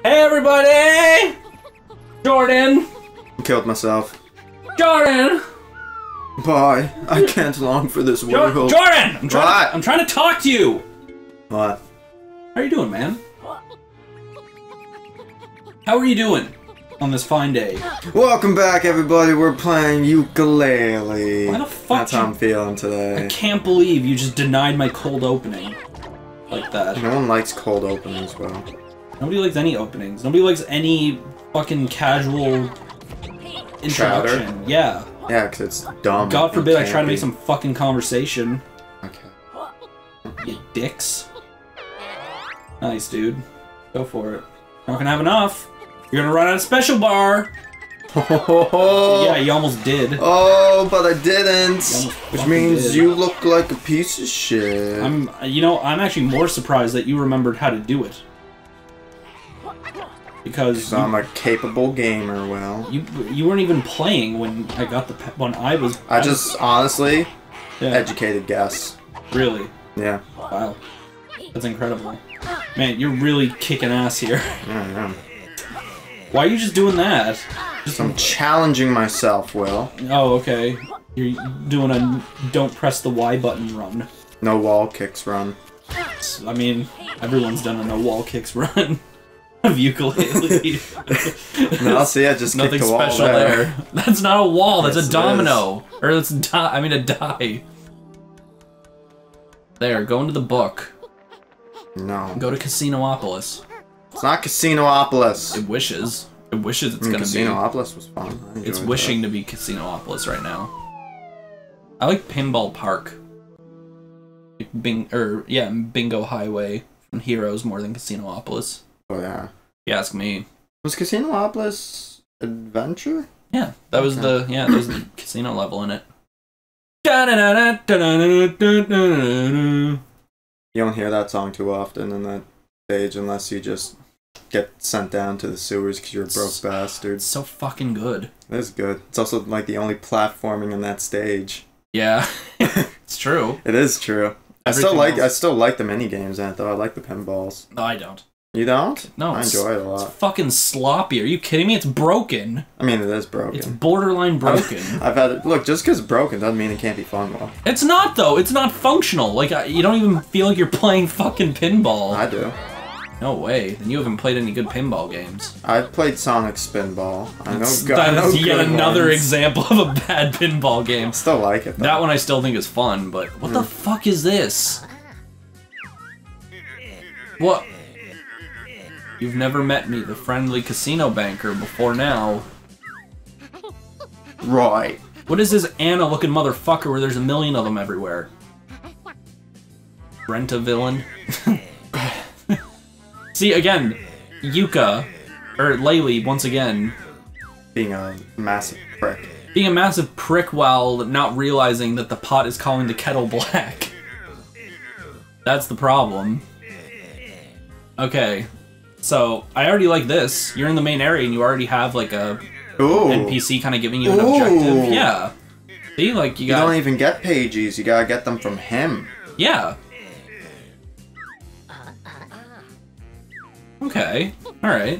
Hey everybody! Jordan! Killed myself. Jordan! Bye. I can't long for this world. Jordan! I'm trying to talk to you! What? How are you doing, man? How are you doing on this fine day? Welcome back, everybody. We're playing Yooka-Laylee. Why the fuck? That's how I'm feeling today. I can't believe you just denied my cold opening. Like that. No one likes cold openings, well. Nobody likes any openings. Nobody likes any fucking casual introduction. Chatter? Yeah. Yeah, because it's dumb. God forbid I try to make some fucking conversation. Okay. You dicks. Nice, dude. Go for it. Not gonna have enough. You're gonna run out of special bar. Yeah, you almost did. Oh, but I didn't. Which means did. you look like a piece of shit. I'm actually more surprised that you remembered how to do it. Because I'm a capable gamer, well. You weren't even playing when I got when I was. I just honestly, yeah. Educated guess. Really? Yeah. Wow. That's incredible. Man, you're really kicking ass here. Yeah, I am. Why are you just doing that? I'm challenging myself, Will. Oh, okay. You're doing a don't press the Y button run. No wall kicks run. I mean, everyone's done a no wall kicks run of Yooka-Laylee. No, see, I just nothing kicked the wall special there. That's not a wall. That's yes, a domino, or that's a die. There, go into the book. No. Go to Casinopolis. It's not Casinopolis. It wishes. It wishes it's gonna be. Casinopolis was fun. It's wishing to be Casinopolis right now. I like Pinball Park. Like Bingo Highway from Heroes more than Casinopolis. Oh yeah. You ask me. Was Casinopolis Adventure? Yeah, that was the casino level in it. You don't hear that song too often in that stage unless you just get sent down to the sewers because you're a broke bastard. It's so fucking good. It is good. It's also like the only platforming in that stage. Yeah, it's true. It is true. I still like the mini games in it though. I like the pinballs. No, I don't. You don't? No, I enjoy it a lot. It's fucking sloppy. Are you kidding me? It's broken. I mean, it is broken. It's borderline broken. I've had it. Look, just because it's broken doesn't mean it can't be fun, well. It's not though. It's not functional. Like you don't even feel like you're playing fucking pinball. I do. No way. Then you haven't played any good pinball games. I've played Sonic Spinball. That is yet another example of a bad pinball game. Still like it though. That one I still think is fun, but what the fuck is this? What? You've never met me, the friendly casino banker, before now. Right. What is this Anna-looking motherfucker where there's a million of them everywhere? Rent a villain? See, again, Yooka-Laylee, once again. Being a massive prick. Being a massive prick while not realizing that the pot is calling the kettle black. That's the problem. Okay. So, I already like this. You're in the main area and you already have like a NPC kind of giving you an objective. Yeah. See, like you don't even get pages, you gotta get them from him. Yeah. Okay. Alright.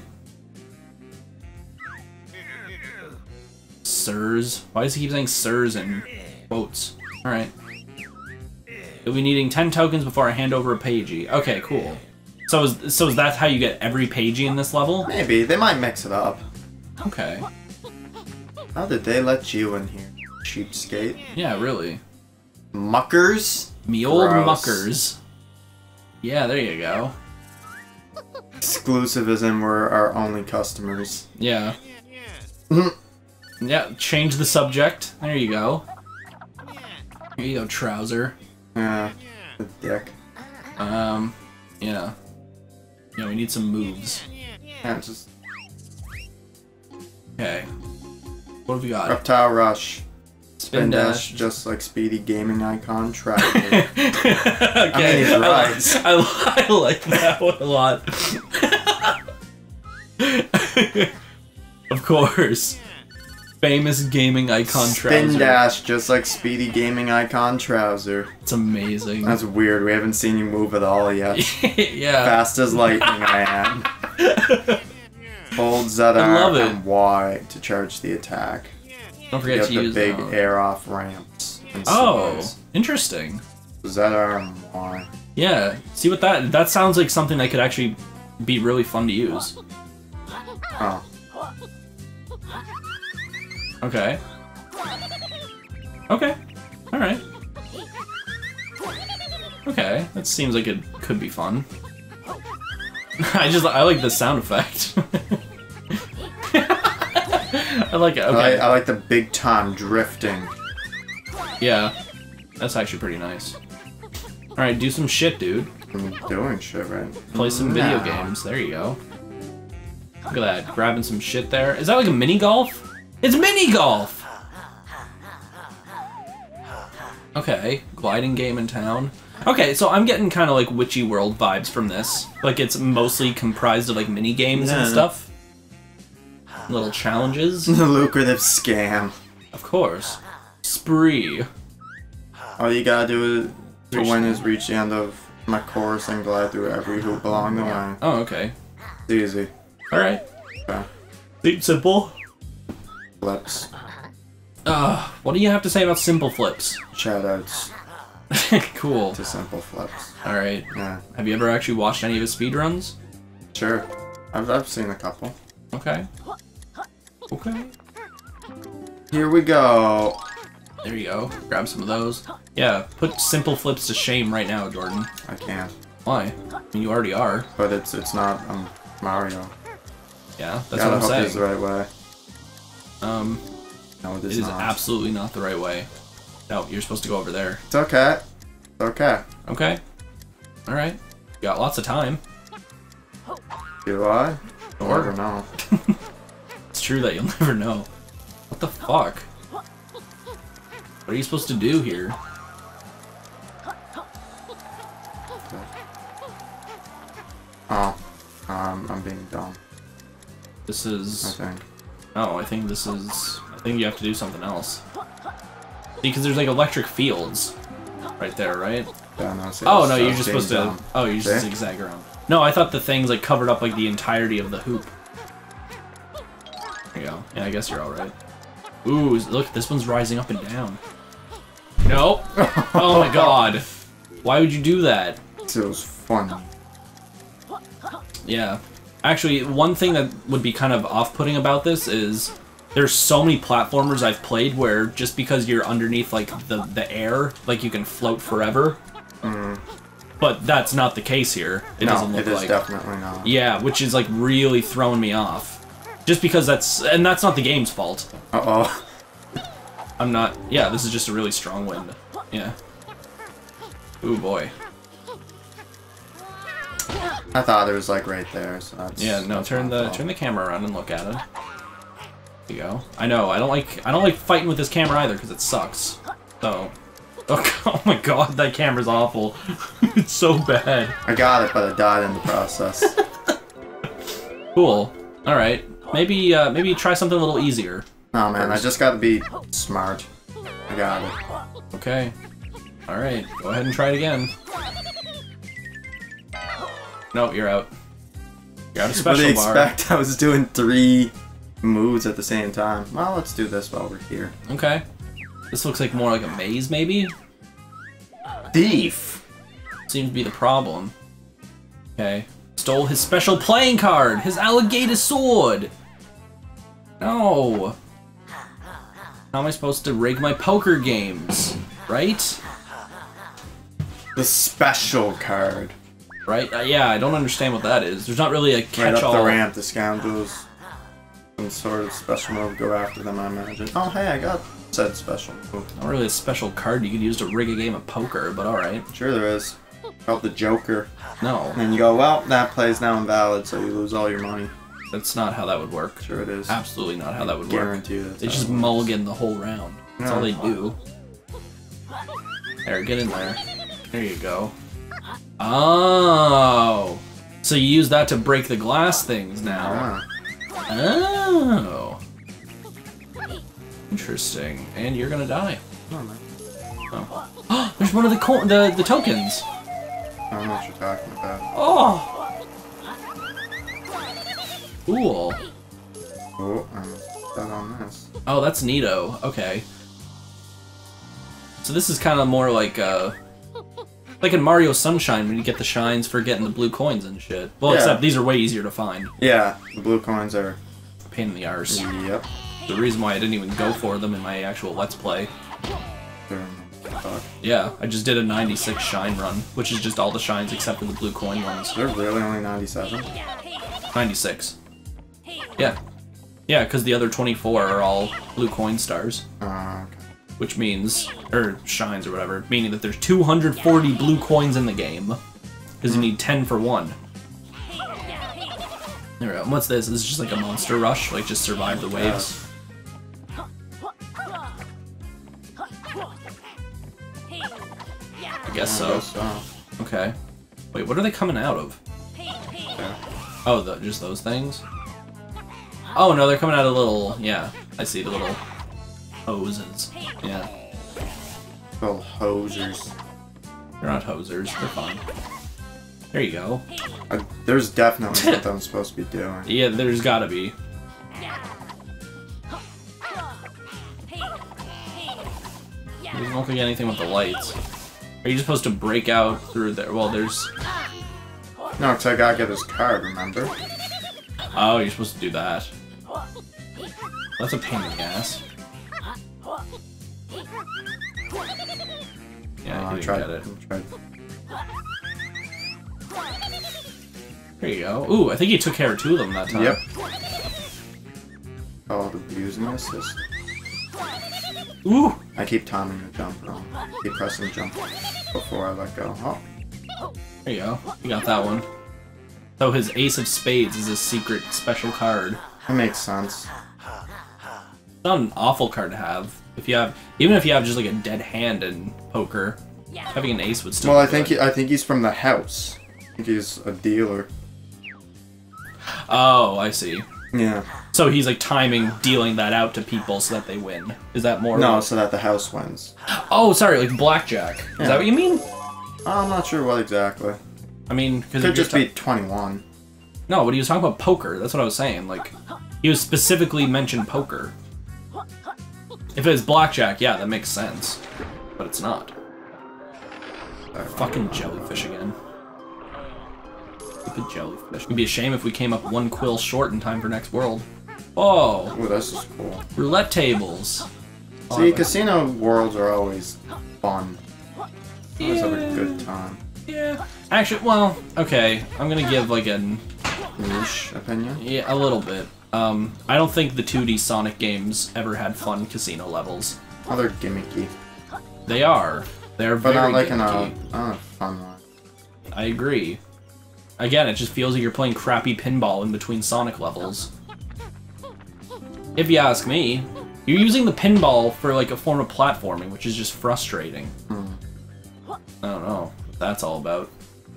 Sirs. Why does he keep saying sirs in quotes? Alright. You'll be needing 10 tokens before I hand over a pagey. Okay, cool. So is that how you get every pagey in this level? Maybe. They might mix it up. Okay. How did they let you in here? Cheapskate. Yeah, really. Muckers? Me old muckers. Yeah, there you go. Exclusivism were our only customers. Yeah. Yeah, change the subject. There you go. Here you go, trouser. Yeah, the dick. Yeah. Yeah, we need some moves. Yeah, just... Okay. What have we got? Reptile Rush. Spin dash. Just like Speedy Gaming Icon Tracker. Okay. I mean, he's right. I like that one a lot. Of course. Famous gaming icon trouser. Spin dash, just like Speedy Gaming Icon Trouser. It's amazing. That's weird. We haven't seen you move at all yet. Yeah. Fast as lightning, I am. ZR I love it. and Y to charge the attack. Don't forget to You use have the big air off ramps. And Oh, slides. interesting. ZR and Y. Yeah, see what that sounds like something that could actually be really fun to use. Oh. Okay. Okay. Alright. Okay, that seems like it could be fun. I like the sound effect. I like it, okay. I like the big time drifting. Yeah, that's actually pretty nice. Alright, do some shit, dude. I'm doing shit right. Play some video games. There you go. Look at that, grabbing some shit there. Is that like a mini golf? It's mini golf! Okay, gliding game in town. Okay, so I'm getting kind of like Witchy World vibes from this. Like it's mostly comprised of like mini games and stuff. Little challenges. The lucrative scam. Of course. Spree. All you gotta do to win is reach the end of my course and glide through every hoop along the way. Oh, okay. It's easy. Alright. Okay. Deep simple. Flips. What do you have to say about simple flips? Shoutouts Cool. to simple flips. Alright. Yeah. Have you ever actually watched any of his speedruns? Sure. I've seen a couple. Okay. Okay. Here we go. There you go. Grab some of those. Yeah, put simple flips to shame right now, Jordan. I can't. Why? I mean, you already are. But it's not Mario. Yeah, that's what I'm hope saying. it's the right way. No, It is absolutely not the right way. No, you're supposed to go over there. It's okay. It's okay. Okay. Alright. You got lots of time. Do I? You'll Or- never know. It's true that you'll never know. What the fuck? What are you supposed to do here? Oh. I'm being dumb. This I is... think. Oh, I think this is... I think you have to do something else. Because there's like electric fields right there, right? Yeah, no, see, Oh, no, that's you're just being supposed to... dumb. Oh, you just See? zigzag around. No, I thought the things like covered up like the entirety of the hoop. There you go. Yeah, I guess you're alright. Ooh, look, this one's rising up and down. Nope. Oh my god. Why would you do that? It was fun. Yeah. Actually, one thing that would be kind of off-putting about this is there's so many platformers I've played where just because you're underneath like the air, like you can float forever. But that's not the case here. It doesn't look it is like. definitely not. Yeah, which is like really throwing me off. Just because that's not the game's fault. Uh-oh. I'm not. Yeah, this is just a really strong wind. Yeah. Ooh boy. I thought it was like right there, so that's... Yeah, no, that's turn my the fault. camera around and look at it. There you go. I know, I don't like fighting with this camera either because it sucks. So oh my god, that camera's awful. It's so bad. I got it, but I died in the process. Cool. Alright. Maybe try something a little easier. No, man, I just gotta be smart. I got it. Okay. Alright, go ahead and try it again. No, you're out. You're out of What do special you bar. expect? I was doing 3 moves at the same time. Well, let's do this while we're here. Okay. This looks like more like a maze, maybe? Thief! Seems to be the problem. Okay. Stole his special playing card! His alligator sword! No! How am I supposed to rig my poker games? Right? The special card. Right? Yeah, I don't understand what that is. There's not really a Right up catch-all. the ramp, the scoundrels. Some sort of special move, go after them, I imagine. Oh, hey, I got said special move. Not really a special card you could use to rig a game of poker, but alright. Sure there is. Called the Joker. No, And then you go, well, that play's now invalid, so you lose all your money. that's not how that would work. Sure it is. Absolutely not how that would work. Guarantee that's They how just it works. mulligan the whole round. That's all they do. There, get in there. There you go. Oh! So you use that to break the glass things now. Ah. Oh! Interesting. And you're gonna die. Oh, man. Oh! There's one of the tokens! I don't know what you're talking about. Oh! Cool. Oh, I'm set on this. Oh, that's neato. Okay. So this is kind of more like in Mario Sunshine when you get the shines for getting the blue coins and shit. Well, Yeah. except these are way easier to find. Yeah, the blue coins are... Pain in the arse. Yep. The reason why I didn't even go for them in my actual Let's Play. Yeah, I just did a 96 shine run, which is just all the shines except for the blue coin ones. They're really only 97? 96. Yeah. Yeah, because the other 24 are all blue coin stars. Okay. Which means, or shines or whatever, meaning that there's 240 blue coins in the game. Because you need 10 for one. There we go. And what's this? This is just like a monster rush, like just survive the waves. I guess so. Okay. Wait, what are they coming out of? Oh, just those things? Oh no, they're coming out of little, yeah, I see the little hoses. Yeah. Little hosers. They're not hosers, they're fine. There you go. There's definitely something I'm supposed to be doing. Yeah, there's gotta be. Doesn't look like anything with the lights. Are you supposed to break out through there? Well, there's... No, because I gotta get his card, remember? Oh, you're supposed to do that. That's a pain in the ass. Yeah, I you tried get it. Tried. There you go. Ooh, I think he took care of two of them that time. Yep. Called abusing assist. Ooh! I keep timing the jump wrong. Keep pressing jump before I let go. Oh. There you go. You got that one. So his Ace of Spades is a secret special card. That makes sense. It's not an awful card to have. If you have, even if you have just like a dead hand in poker, having an ace would still. Well, be I think he's from the house. I think he's a dealer. Oh, I see. Yeah. So he's like timing, dealing that out to people so that they win. Is that more? No, like... so that the house wins. Oh, sorry, like blackjack. Is that what you mean? I'm not sure what exactly. I mean, because Could just be 21. No, but he was talking about poker. That's what I was saying. Like, he was specifically mentioned poker. If it was blackjack, yeah, that makes sense. But it's not. Fucking jellyfish again. Stupid jellyfish. It'd be a shame if we came up one quill short in time for next world. Oh! Ooh, this is cool. Roulette tables. See, casino worlds are always fun. Always have a good time. Yeah. Actually, well, okay. I'm gonna give like a Niche opinion? Yeah, a little bit. I don't think the 2D Sonic games ever had fun casino levels. Oh, they're gimmicky. They are. They're But very not like gimmicky. in a fun one. I agree. Again, it just feels like you're playing crappy pinball in between Sonic levels. If you ask me, you're using the pinball for like a form of platforming, which is just frustrating. I don't know what that's all about.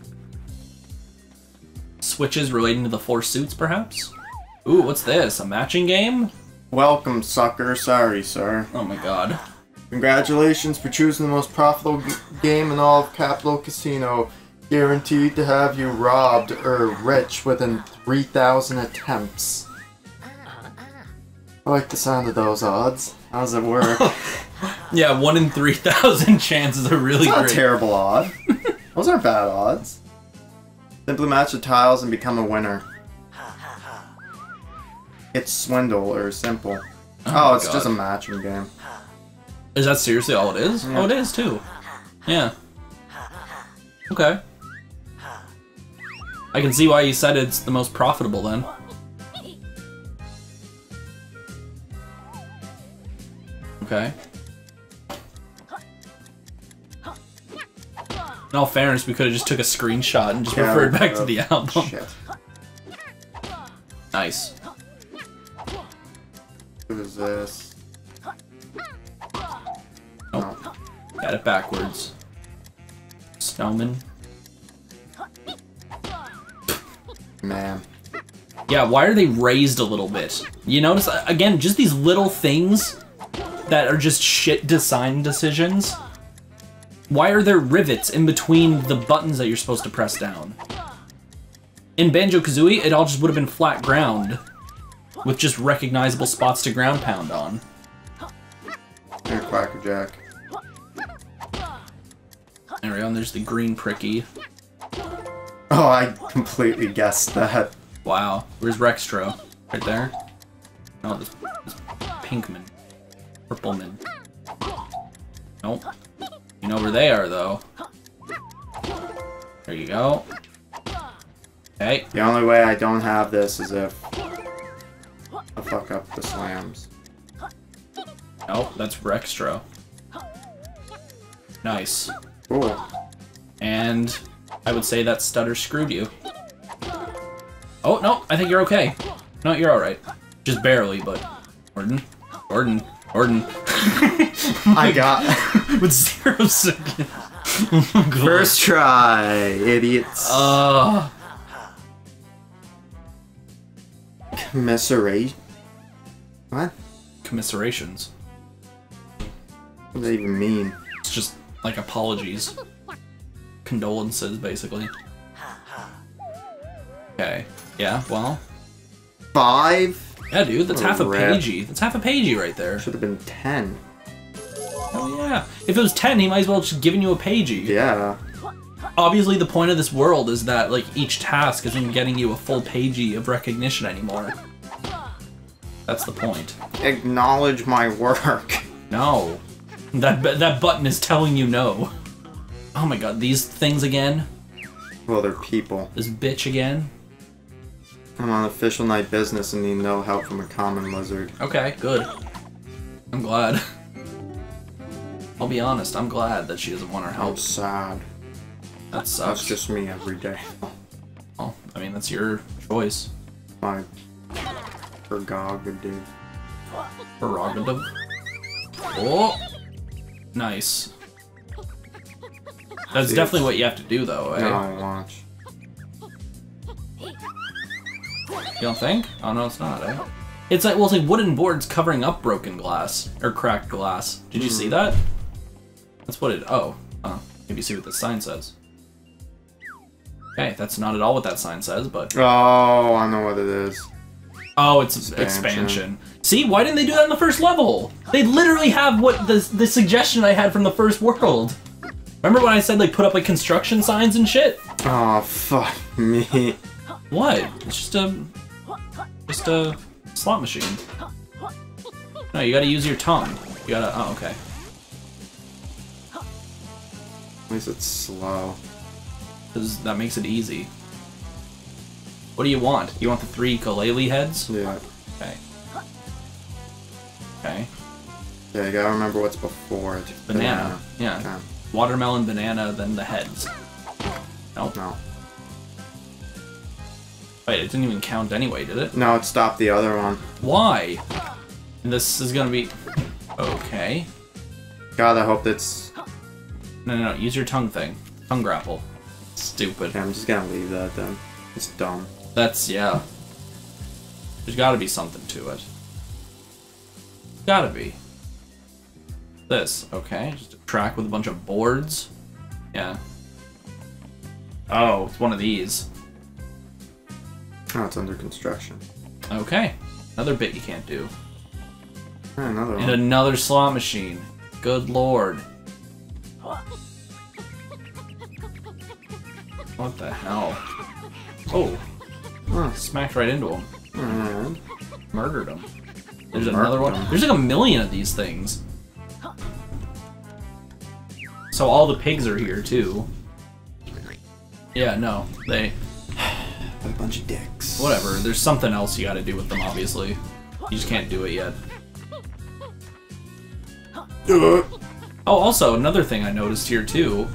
Switches relating to the 4 suits, perhaps? Ooh, what's this? A matching game? Welcome, sucker. Sorry, sir. Oh my god. Congratulations for choosing the most profitable game in all of Capital Casino. Guaranteed to have you robbed or rich within 3,000 attempts. I like the sound of those odds. How does it work? Yeah, 1 in 3,000 chances are really It's not great. a terrible odd. Those aren't bad odds. Simply match the tiles and become a winner. It's swindle or simple. Oh, it's just a matching game. Is that seriously all it is? Yeah. Oh, it is too. Yeah. Okay. I can see why you said it's the most profitable then. Okay. In all fairness, we could have just took a screenshot and just referred back to the album. Shit. Nice. What is this? Nope. Got it backwards. Snowman. Man. Yeah, why are they raised a little bit? You notice, again, just these little things that are just shit design decisions. Why are there rivets in between the buttons that you're supposed to press down? In Banjo-Kazooie, it all just would have been flat ground. with just recognizable spots to ground pound on. And Quackerjack. There we go, and there's the green pricky. Oh, I completely guessed that. Wow. Where's Rextro? Right there? No, this Pinkman. Purpleman. Nope. You know where they are, though. There you go. Okay. The only way I don't have this is if I fuck up the slams. Nope, that's Rextro. Nice. Cool. And I would say that stutter screwed you. Oh, no, I think you're okay. No, you're alright. Just barely, but... Gordon. I got... With 0 seconds. First try, idiots. Commiserate? What? Commiserations. What does that even mean? It's just, like, apologies. Condolences, basically. Okay. Yeah, well... 5? Yeah, dude, that's half a rip. pagey. That's half a pagey right there. Should have been 10. Oh yeah. If it was 10, he might as well have just given you a pagey. Yeah. Obviously, the point of this world is that, like, each task isn't getting you a full pagey of recognition anymore. That's the point. Acknowledge my work. No. That button is telling you no. Oh my god, these things again? Well, they're people. This bitch again? I'm on official night business and need no help from a common lizard. Okay, good. I'm glad. I'll be honest, I'm glad that she doesn't want our help. I'm sad. That sucks. That's just me every day. Well, I mean, that's your choice. My prerogative. Prerogative. Oh! Nice. That's definitely what you have to do, though, eh? No, watch. You don't think? Oh, no, it's not, eh? It's like, well, it's like wooden boards covering up broken glass. Or cracked glass. Did you see that? That's what it... Oh. Maybe see what the sign says. Okay, that's not at all what that sign says, but... Oh, I know what it is. Oh, it's expansion. See, why didn't they do that in the first level? They literally have what the suggestion I had from the first world. Remember when I said, like, put up, like, construction signs and shit? Oh, fuck me. What? It's just a slot machine. No, you gotta use your tongue. You gotta... Oh, okay. At least it's slow. Because that makes it easy. What do you want? You want the 3 Yooka-Laylee heads? Yeah. Okay. Okay. Yeah, you gotta remember what's before it. Banana. Yeah. Okay. Watermelon, banana, then the heads. Nope. No. Wait, it didn't even count anyway, did it? No, it stopped the other one. Why? And this is gonna be... Okay. God, I hope that's... No, use your tongue thing. Tongue grapple. Stupid. Okay, I'm just gonna leave that then. It's dumb. That's, yeah. There's gotta be something to it. Gotta be. This, okay. Just a track with a bunch of boards. Yeah. Oh, it's one of these. Oh, it's under construction. Okay. Another bit you can't do. Yeah, another And one. another slot machine. Good lord. What the hell? Oh. Huh. Smacked right into him. Alright. Murdered him. There's Murdered another one. him. There's like a million of these things. So all the pigs are here too. Yeah, no. They... A bunch of dicks. Whatever. There's something else you gotta do with them, obviously. You just can't do it yet. Oh, also, another thing I noticed here too.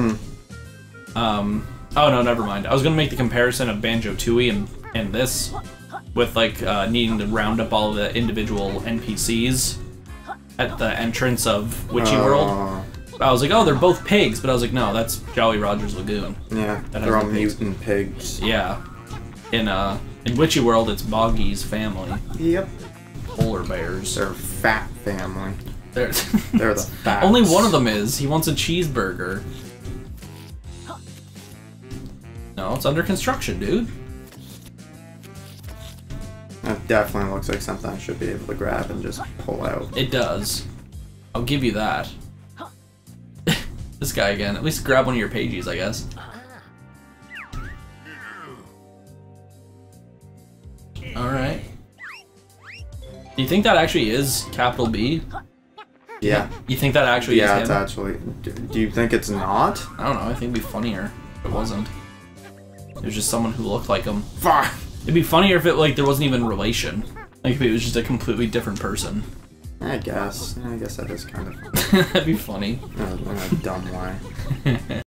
Oh no, never mind. I was gonna make the comparison of Banjo-Tooie and this, with like needing to round up all of the individual NPCs at the entrance of Witchy World. I was like, oh, they're both pigs, but I was like, no, that's Jolly Roger's Lagoon. Yeah, That has they're all the pigs. mutant pigs. Yeah. In Witchy World, it's Boggy's family. Yep. Polar bears. They're a fat family. They're They're the fats. Only one of them is. He wants a cheeseburger. No, it's under construction, dude. That definitely looks like something I should be able to grab and just pull out. It does. I'll give you that. This guy again. At least grab one of your pages, I guess. Alright. Do you think that actually is capital B? Yeah. You think that actually is him? Yeah, it's actually... Do you think it's not? I don't know, I think it'd be funnier if it wasn't. It was just someone who looked like him. Fuck! It'd be funnier if it, like, there wasn't even relation. Like, if it was just a completely different person. I guess. I guess that is kind of funny. That'd be funny. In a dumb way.